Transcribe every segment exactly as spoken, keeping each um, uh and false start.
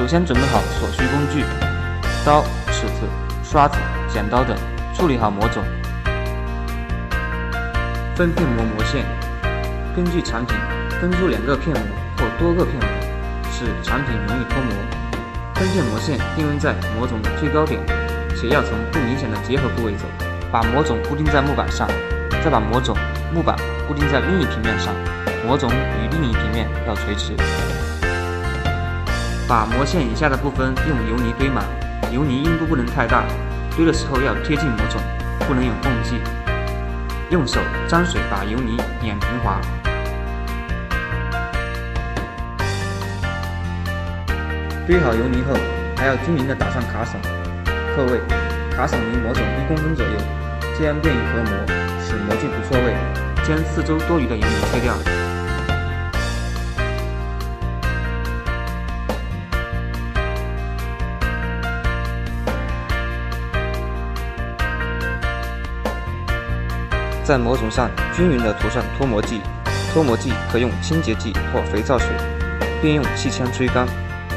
首先准备好所需工具，刀、尺子、刷子、剪刀等，处理好模种。分片模模线，根据产品分出两个片模或多个片模，使产品容易脱模。分片模线定位在模种的最高点，且要从不明显的结合部位走。把模种固定在木板上，再把模种、木板固定在另一平面上，模种与另一平面要垂直。把模线以下的部分用油泥堆满，油泥硬度不能太大，堆的时候要贴近模种，不能有缝隙。用手沾水把油泥碾平滑。堆好油泥后，还要均匀地打上卡榫、扣位，卡榫离模种一公分左右，这样便于合模，使模具不错位。将四周多余的油泥切掉。在模种上均匀地涂上脱模剂，脱模剂可用清洁剂或肥皂水，并用气枪吹干。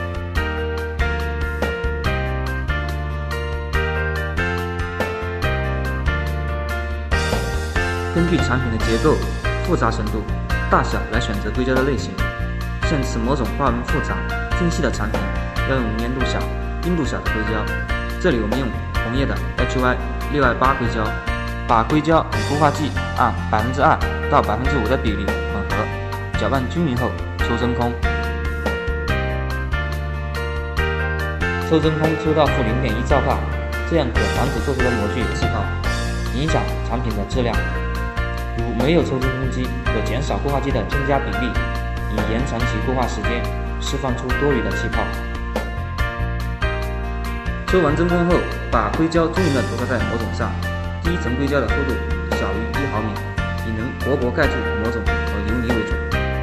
根据产品的结构、复杂程度、大小来选择硅胶的类型。像此模种花纹复杂、精细的产品，要用粘度小、硬度小的硅胶。这里我们用红叶的 H Y 六二八硅胶。把硅胶与固化剂按百分之二到百分之五的比例混合，搅拌均匀后抽真空。抽真空抽到负零点一兆帕，这样可防止做出的模具有气泡，影响产品的质量。如没有抽真空机，可减少固化剂的增加比例，以延长其固化时间，释放出多余的气泡。抽完真空后，把硅胶均匀地涂擦在模种上。第一层硅胶的厚度小于一毫米，以能薄薄盖住模种和油泥为准。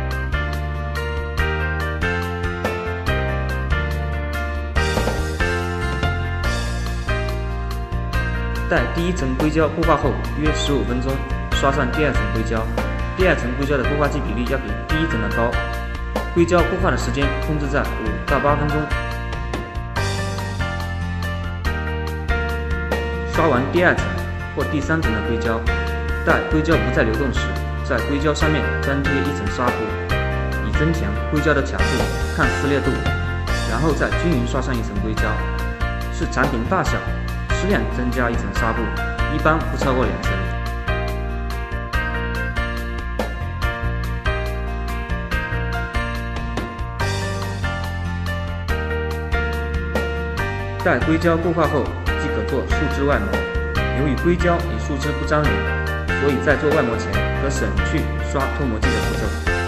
待第一层硅胶固化后约十五分钟，刷上第二层硅胶。第二层硅胶的固化剂比例要比第一层的高，硅胶固化的时间控制在五到八分钟。刷完第二层或第三层的硅胶，待硅胶不再流动时，在硅胶上面粘贴一层纱布，以增强硅胶的强度、抗撕裂度，然后再均匀刷上一层硅胶。视产品大小，适量增加一层纱布，一般不超过两层。待硅胶固化后，即可做树脂外模。由于硅胶与树脂不粘连，所以在做外模前可省去刷脱模剂的步骤。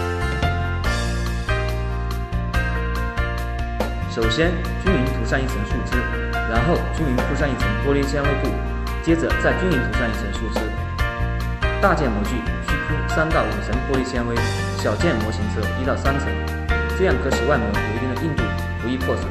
首先均匀涂上一层树脂，然后均匀铺上一层玻璃纤维布，接着再均匀涂上一层树脂。大件模具需铺三到五层玻璃纤维，小件模型则一到三层，这样可使外模有一定的硬度，不易破损。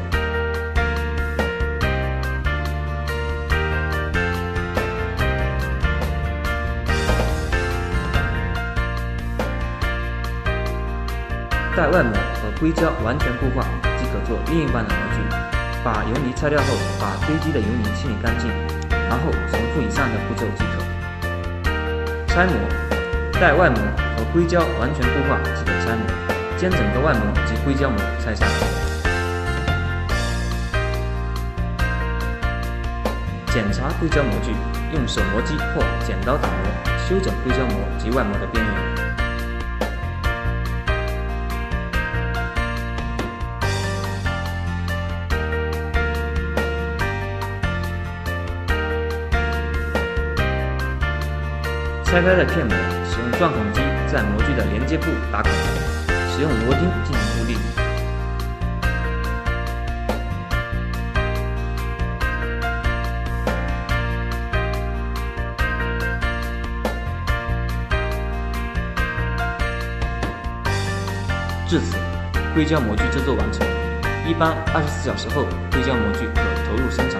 待外模和硅胶完全固化，即可做另一半的模具。把油泥拆掉后，把堆积的油泥清理干净，然后重复以上的步骤即可。拆模，待外模和硅胶完全固化即可拆模，将整个外模及硅胶膜拆下来。检查硅胶模具，用手磨机或剪刀打磨，修整硅胶膜及外模的边缘。拆开的片模，使用钻孔机在模具的连接部打孔，使用螺钉进行固定。至此，硅胶模具制作完成。一般二十四小时后，硅胶模具可投入生产。